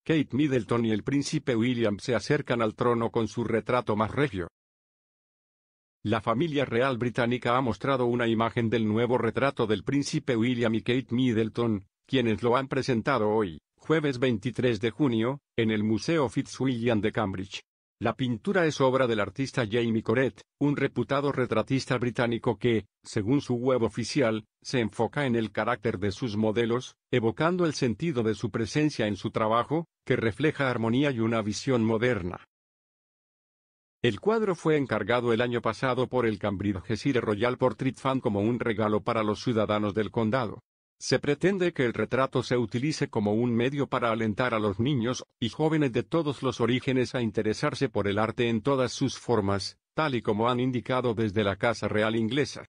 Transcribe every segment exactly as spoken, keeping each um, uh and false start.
Kate Middleton y el príncipe William se acercan al trono con su retrato más regio. La familia real británica ha mostrado una imagen del nuevo retrato del príncipe William y Kate Middleton, quienes lo han presentado hoy, jueves veintitrés de junio, en el Museo Fitzwilliam de Cambridge. La pintura es obra del artista Jamie Coret, un reputado retratista británico que, según su web oficial, se enfoca en el carácter de sus modelos, evocando el sentido de su presencia en su trabajo, que refleja armonía y una visión moderna. El cuadro fue encargado el año pasado por el Cambridgeshire Royal Portrait Fund como un regalo para los ciudadanos del condado. Se pretende que el retrato se utilice como un medio para alentar a los niños y jóvenes de todos los orígenes a interesarse por el arte en todas sus formas, tal y como han indicado desde la Casa Real inglesa.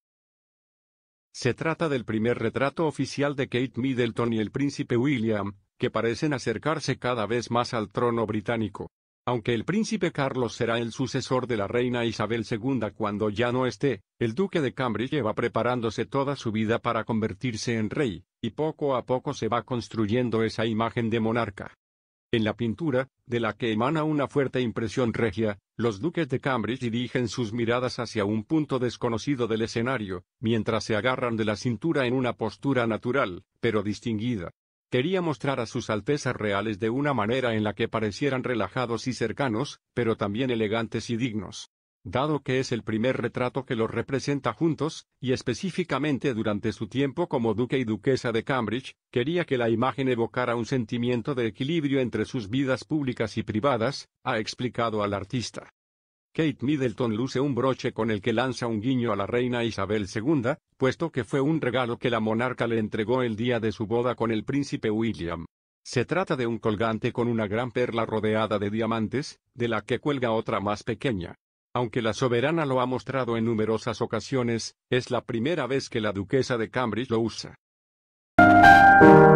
Se trata del primer retrato oficial de Kate Middleton y el príncipe William, que parecen acercarse cada vez más al trono británico. Aunque el príncipe Carlos será el sucesor de la reina Isabel segunda cuando ya no esté, el duque de Cambridge lleva preparándose toda su vida para convertirse en rey, y poco a poco se va construyendo esa imagen de monarca. En la pintura, de la que emana una fuerte impresión regia, los duques de Cambridge dirigen sus miradas hacia un punto desconocido del escenario, mientras se agarran de la cintura en una postura natural, pero distinguida. Quería mostrar a sus altezas reales de una manera en la que parecieran relajados y cercanos, pero también elegantes y dignos. Dado que es el primer retrato que los representa juntos, y específicamente durante su tiempo como duque y duquesa de Cambridge, quería que la imagen evocara un sentimiento de equilibrio entre sus vidas públicas y privadas, ha explicado al artista. Kate Middleton luce un broche con el que lanza un guiño a la reina Isabel segunda, puesto que fue un regalo que la monarca le entregó el día de su boda con el príncipe William. Se trata de un colgante con una gran perla rodeada de diamantes, de la que cuelga otra más pequeña. Aunque la soberana lo ha mostrado en numerosas ocasiones, es la primera vez que la duquesa de Cambridge lo usa.